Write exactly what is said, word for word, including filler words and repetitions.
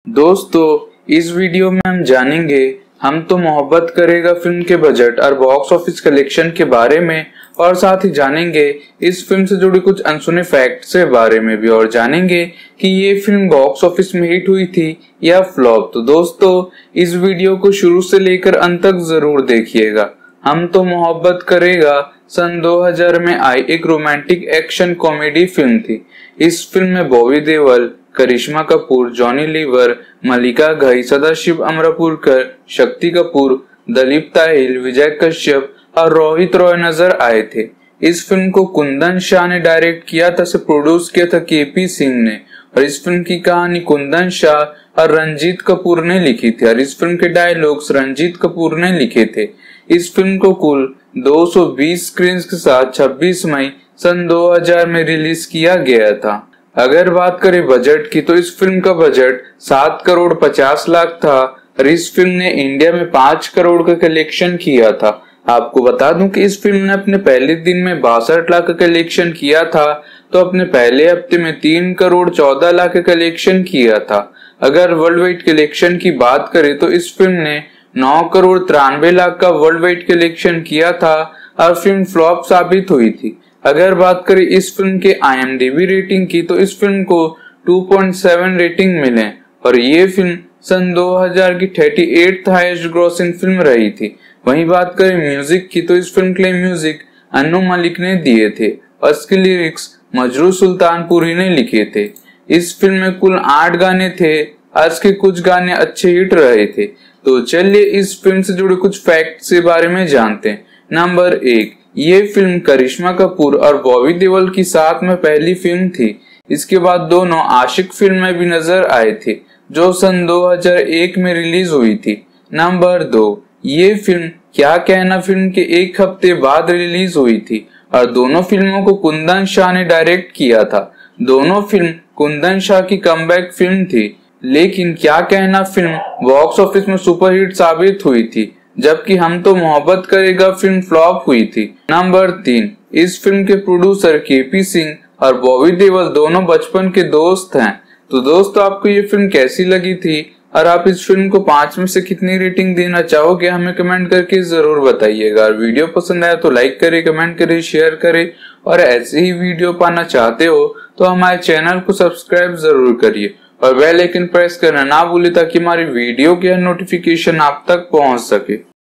दोस्तों इस वीडियो में हम जानेंगे हम तो मोहब्बत करेगा फिल्म के बजट और बॉक्स ऑफिस कलेक्शन के बारे में, और साथ ही जानेंगे इस फिल्म से जुड़े कुछ अनसुने फैक्ट्स के बारे में भी, और जानेंगे कि ये फिल्म बॉक्स ऑफिस में हिट हुई थी या फ्लॉप। तो दोस्तों इस वीडियो को शुरू से लेकर अंत तक जरूर देखिएगा। हम तो मोहब्बत करेगा सन दो हज़ार में आई एक रोमांटिक एक्शन कॉमेडी फिल्म थी। इस फिल्म में बॉबी देओल, करिश्मा कपूर, जॉनी लीवर, मल्लिका घई, सदाशिव अमरापुरकर, शक्ति कपूर, दलीप ताहिल, विजय कश्यप और रोहित रॉय नजर आए थे। इस फिल्म को कुंदन शाह ने डायरेक्ट किया था, से प्रोड्यूस किया था केपी सिंह ने, और इस फिल्म की कहानी कुंदन शाह और रंजीत कपूर ने लिखी थी, और इस फिल्म के डायलॉग्स रंजीत कपूर ने लिखे थे। इस फिल्म को कुल दो सौ बीस स्क्रीन्स के साथ छब्बीस मई सन दो हज़ार में रिलीज किया गया था। अगर बात करें बजट की, तो इस फिल्म का बजट सात करोड़ पचास लाख था और इस फिल्म ने इंडिया में पांच करोड़ का कलेक्शन किया था। आपको बता दूं कि इस फिल्म ने अपने पहले दिन में बासठ लाख का कलेक्शन किया था, तो अपने पहले हफ्ते में तीन करोड़ चौदह लाख का कलेक्शन किया था। अगर वर्ल्ड वाइड कलेक्शन की बात करें तो इस फिल्म ने नौ करोड़ तिरानवे लाख का वर्ल्ड वाइड कलेक्शन किया था और फिल्म फ्लॉप साबित हुई थी। अगर बात करें इस फिल्म के I M D B rating की, तो इस फिल्म को टू पॉइंट सेवन रेटिंग मिले और ये फिल्म सन दो हज़ार की अड़तीसवीं हाईएस्ट ग्रॉसिंग फिल्म रही थी। वहीं बात करें म्यूजिक की, तो इस फिल्म के लिए म्यूजिक अनु मलिक ने दिए थे और इसके लिरिक्स मजरू सुल्तानपुरी ने लिखे थे। इस फिल्म में कुल आठ गाने थे और इसके कुछ गाने अच्छे हिट रहे थे। तो चलिए इस फिल्म से जुड़े कुछ फैक्ट्स के बारे में जानते हैं। नंबर एक, ये फिल्म करिश्मा कपूर और बॉबी देओल की साथ में पहली फिल्म थी। इसके बाद दोनों आशिक फिल्म में भी नजर आए थे जो सन दो हज़ार एक में रिलीज हुई थी। नंबर दो, ये फिल्म क्या कहना फिल्म के एक हफ्ते बाद रिलीज हुई थी और दोनों फिल्मों को कुंदन शाह ने डायरेक्ट किया था। दोनों फिल्म कुंदन शाह की कमबैक फिल्म थी, लेकिन क्या कहना फिल्म बॉक्स ऑफिस में सुपरहिट साबित हुई थी, जबकि हम तो मोहब्बत करेगा फिल्म फ्लॉप हुई थी। नंबर तीन, इस फिल्म के प्रोड्यूसर केपी सिंह और बॉबी देओल दोनों बचपन के दोस्त हैं। तो दोस्तों आपको ये फिल्म कैसी लगी थी और आप इस फिल्म को पांच में से कितनी रेटिंग देना चाहोगे, हमें कमेंट करके जरूर बताइएगा। और वीडियो पसंद आया तो लाइक करें, कमेंट करें, शेयर करें, और ऐसे ही वीडियो पाना चाहते हो तो हमारे चैनल को सब्सक्राइब जरूर करिए और बेल आइकन प्रेस करना ना भूले ताकि हमारी वीडियो की नोटिफिकेशन आप तक पहुंच सके।